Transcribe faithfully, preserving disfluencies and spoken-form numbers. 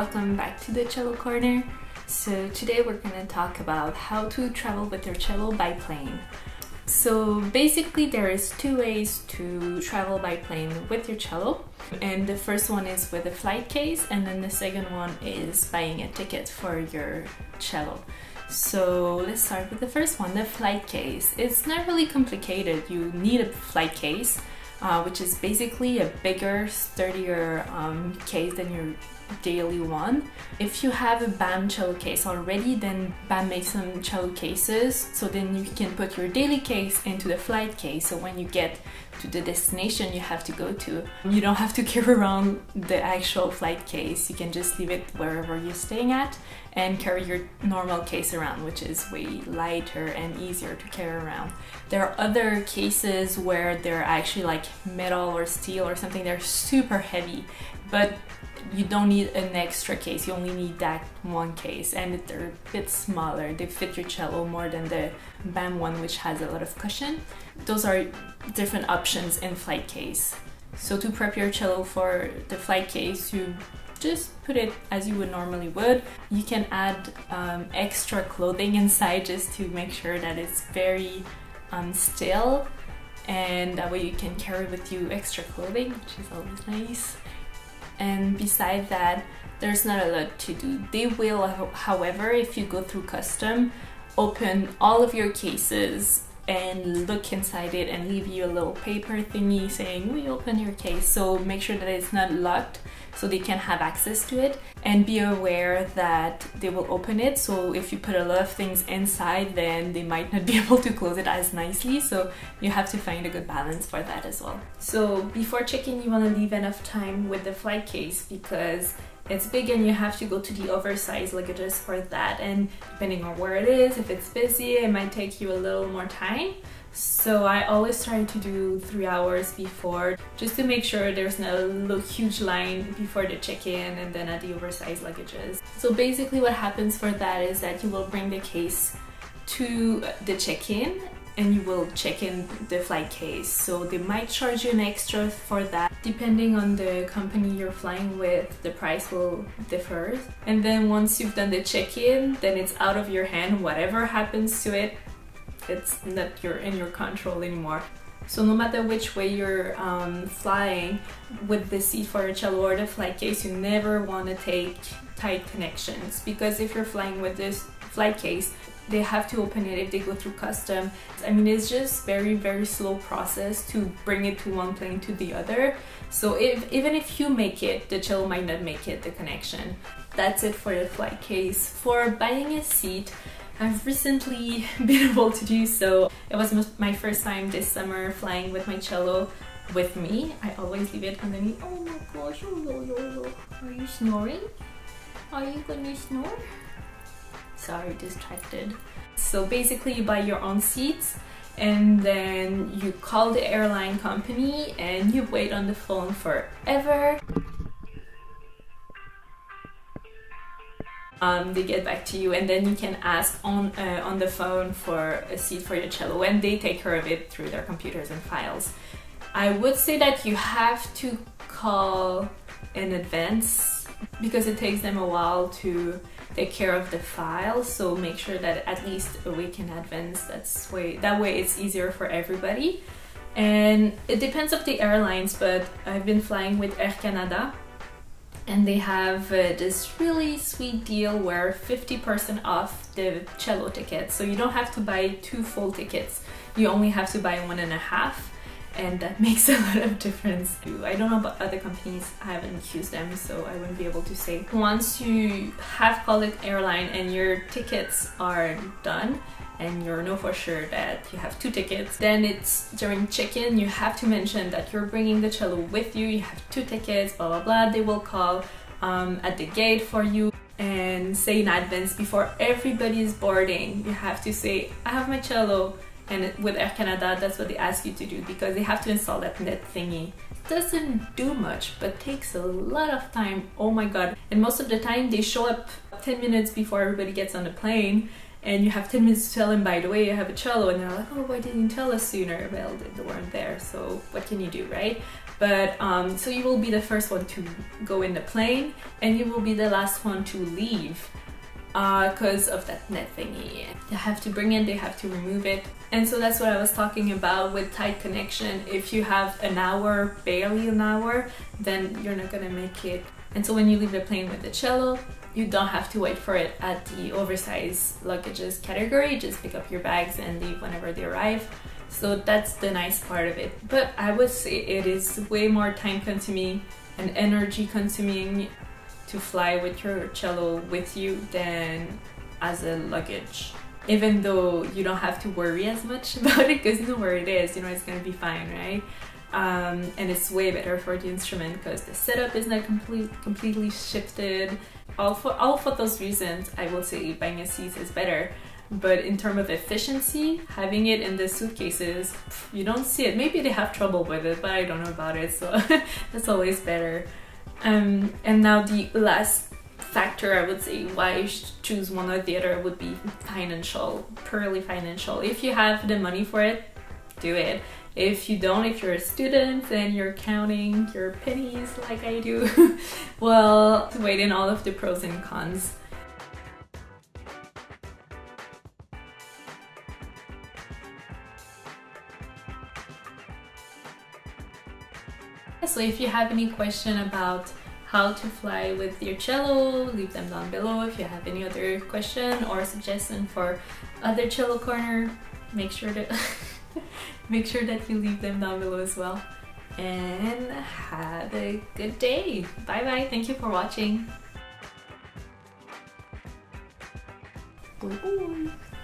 welcome back to the Cello Corner. So today we're going to talk about how to travel with your cello by plane. So basically there is two ways to travel by plane with your cello, and the first one is with a flight case, and then the second one is buying a ticket for your cello. So let's start with the first one, the flight case. It's not really complicated. You need a flight case, uh, which is basically a bigger, sturdier um, case than your daily one. If you have a B A M cello case already, then B A M makes some cello cases, so then you can put your daily case into the flight case, so when you get to the destination you have to go to, you don't have to carry around the actual flight case. You can just leave it wherever you're staying at and carry your normal case around, which is way lighter and easier to carry around. There are other cases where they're actually like metal or steel or something. They're super heavy, but you don't need an extra case. You only need that one case, and they're a bit smaller. They fit your cello more than the B A M one, which has a lot of cushion. Those are different options in flight case. So to prep your cello for the flight case, you just put it as you would normally would. You can add um, extra clothing inside just to make sure that it's very um, still, and that way you can carry with you extra clothing, which is always nice. And besides that, there's not a lot to do. They will, however, if you go through custom, open all of your cases and look inside it and leave you a little paper thingy saying we open your case. So make sure that it's not locked so they can have access to it, and be aware that they will open it. So if you put a lot of things inside, then they might not be able to close it as nicely, so you have to find a good balance for that as well. So before checking, you want to leave enough time with the flight case because it's big and you have to go to the oversized luggages for that, and depending on where it is, if it's busy, it might take you a little more time. So I always try to do three hours before, just to make sure there's no little huge line before the check-in and then at the oversized luggages. So basically what happens for that is that you will bring the case to the check-in and you will check in the flight case. So they might charge you an extra for that. Depending on the company you're flying with, the price will differ. And then once you've done the check-in, then it's out of your hand. Whatever happens to it, it's not your, in your control anymore. So no matter which way you're um, flying, with the seat for your cello or the flight case, you never want to take tight connections, because if you're flying with this flight case, they have to open it if they go through custom. I mean, it's just very, very slow process to bring it to one plane to the other. So if, even if you make it, the cello might not make it, the connection. That's it for the flight case. For buying a seat, I've recently been able to do so. It was my first time this summer flying with my cello with me. I always leave it underneath. Oh my gosh, oh, yo, yo, yo. Are you snoring? Are you gonna snore? Sorry, distracted. So basically you buy your own seats, and then you call the airline company and you wait on the phone forever. Um, they get back to you, and then you can ask on uh, on the phone for a seat for your cello, and they take care of it through their computers and files. I would say that you have to call in advance because it takes them a while to take care of the file, so make sure that at least a week in advance. That's way that way it's easier for everybody. And it depends on the airlines, but I've been flying with Air Canada, and they have uh, this really sweet deal where fifty percent off the cello ticket. So you don't have to buy two full tickets, you only have to buy one and a half, and that makes a lot of difference too. I don't know about other companies, I haven't used them, so I wouldn't be able to say. Once you have called an airline and your tickets are done, and you know for sure that you have two tickets, then it's during check-in, you have to mention that you're bringing the cello with you, you have two tickets, blah blah blah. They will call um, at the gate for you and say in advance, before everybody is boarding, you have to say, I have my cello. And with Air Canada, that's what they ask you to do, because they have to install that net thingy. It doesn't do much, but takes a lot of time. Oh my god. And most of the time they show up ten minutes before everybody gets on the plane, and you have ten minutes to tell them, by the way, you have a cello, and they're like, oh, why didn't you tell us sooner? Well, they weren't there, so what can you do, right? But um, so you will be the first one to go in the plane, and you will be the last one to leave because uh, of that net thingy. They have to bring it, they have to remove it. And so that's what I was talking about with tight connection. If you have an hour, barely an hour, then you're not gonna make it. And so when you leave the plane with the cello, you don't have to wait for it at the oversized luggages category. Just pick up your bags and leave whenever they arrive. So that's the nice part of it. But I would say it is way more time consuming and energy consuming to fly with your cello with you than as a luggage. Even though you don't have to worry as much about it because you know where it is, you know it's gonna be fine, right? Um, and it's way better for the instrument because the setup is not complete, completely shifted. All for, all for those reasons, I will say buying a seat is better. But in terms of efficiency, having it in the suitcases, you don't see it. Maybe they have trouble with it, but I don't know about it, so that's always better. Um, and now the last factor I would say why you should choose one or the other would be financial, purely financial. If you have the money for it, do it. If you don't, if you're a student and you're counting your pennies like I do, well, weigh in all of the pros and cons. So if you have any question about how to fly with your cello, leave them down below. If you have any other question or suggestion for other cello corner, make sure to make sure that you leave them down below as well. And have a good day. Bye bye. Thank you for watching. Bye bye.